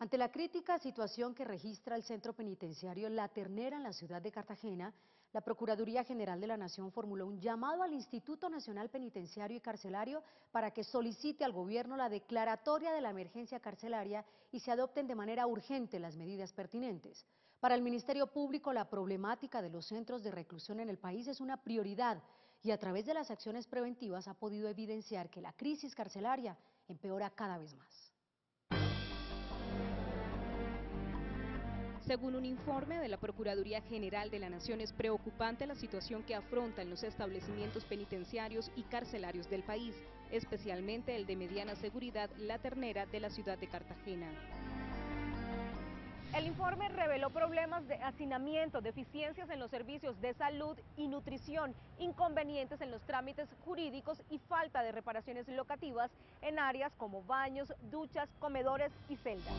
Ante la crítica situación que registra el centro penitenciario La Ternera en la ciudad de Cartagena, la Procuraduría General de la Nación formuló un llamado al Instituto Nacional Penitenciario y Carcelario para que solicite al gobierno la declaratoria de la emergencia carcelaria y se adopten de manera urgente las medidas pertinentes. Para el Ministerio Público, la problemática de los centros de reclusión en el país es una prioridad y a través de las acciones preventivas ha podido evidenciar que la crisis carcelaria empeora cada vez más. Según un informe de la Procuraduría General de la Nación, es preocupante la situación que afrontan los establecimientos penitenciarios y carcelarios del país, especialmente el de mediana seguridad La Ternera de la ciudad de Cartagena. El informe reveló problemas de hacinamiento, deficiencias en los servicios de salud y nutrición, inconvenientes en los trámites jurídicos y falta de reparaciones locativas en áreas como baños, duchas, comedores y celdas.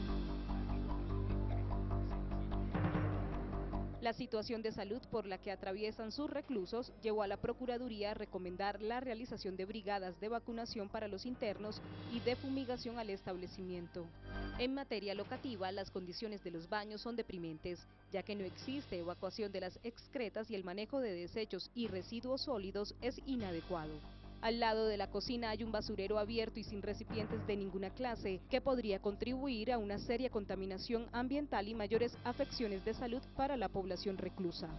La situación de salud por la que atraviesan sus reclusos llevó a la Procuraduría a recomendar la realización de brigadas de vacunación para los internos y de fumigación al establecimiento. En materia locativa, las condiciones de los baños son deprimentes, ya que no existe evacuación de las excretas y el manejo de desechos y residuos sólidos es inadecuado. Al lado de la cocina hay un basurero abierto y sin recipientes de ninguna clase, que podría contribuir a una seria contaminación ambiental y mayores afecciones de salud para la población reclusa.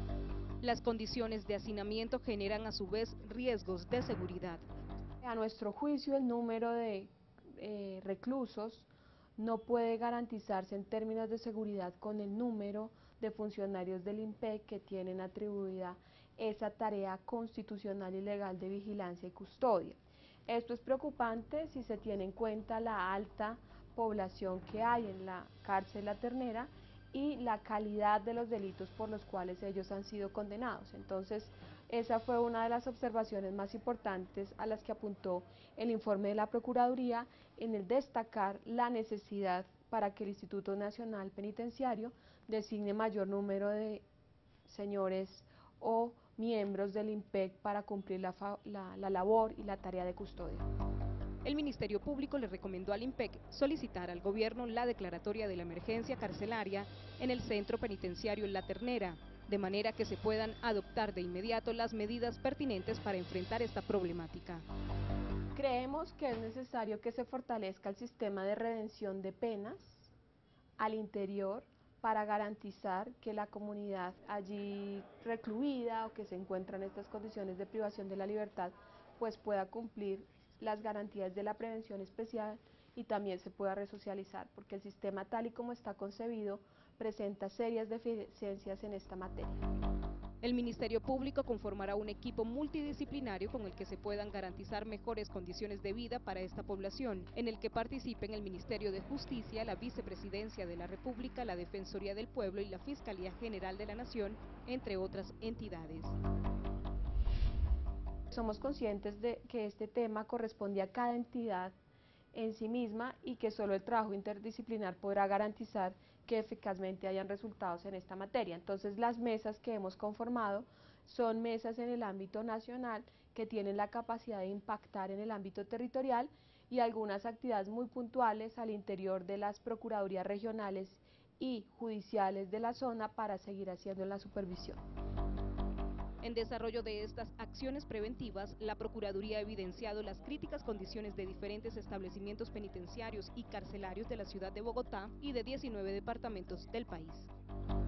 Las condiciones de hacinamiento generan a su vez riesgos de seguridad. A nuestro juicio, el número de reclusos no puede garantizarse en términos de seguridad con el número de funcionarios del INPEC que tienen atribuida esa tarea constitucional y legal de vigilancia y custodia. Esto es preocupante si se tiene en cuenta la alta población que hay en la cárcel La Ternera y la calidad de los delitos por los cuales ellos han sido condenados. Entonces, esa fue una de las observaciones más importantes a las que apuntó el informe de la Procuraduría, en el destacar la necesidad para que el Instituto Nacional Penitenciario designe mayor número de señores o miembros del INPEC para cumplir la labor y la tarea de custodia. El Ministerio Público le recomendó al INPEC solicitar al gobierno la declaratoria de la emergencia carcelaria en el centro penitenciario La Ternera, de manera que se puedan adoptar de inmediato las medidas pertinentes para enfrentar esta problemática. Creemos que es necesario que se fortalezca el sistema de redención de penas al interior para garantizar que la comunidad allí recluida o que se encuentra en estas condiciones de privación de la libertad pues pueda cumplir las garantías de la prevención especial y también se pueda resocializar, porque el sistema tal y como está concebido presenta serias deficiencias en esta materia. El Ministerio Público conformará un equipo multidisciplinario con el que se puedan garantizar mejores condiciones de vida para esta población, en el que participen el Ministerio de Justicia, la Vicepresidencia de la República, la Defensoría del Pueblo y la Fiscalía General de la Nación, entre otras entidades. Somos conscientes de que este tema corresponde a cada entidad en sí misma y que solo el trabajo interdisciplinar podrá garantizar que eficazmente hayan resultados en esta materia. Entonces, las mesas que hemos conformado son mesas en el ámbito nacional que tienen la capacidad de impactar en el ámbito territorial y algunas actividades muy puntuales al interior de las procuradurías regionales y judiciales de la zona para seguir haciendo la supervisión. En desarrollo de estas acciones preventivas, la Procuraduría ha evidenciado las críticas condiciones de diferentes establecimientos penitenciarios y carcelarios de la ciudad de Bogotá y de 19 departamentos del país.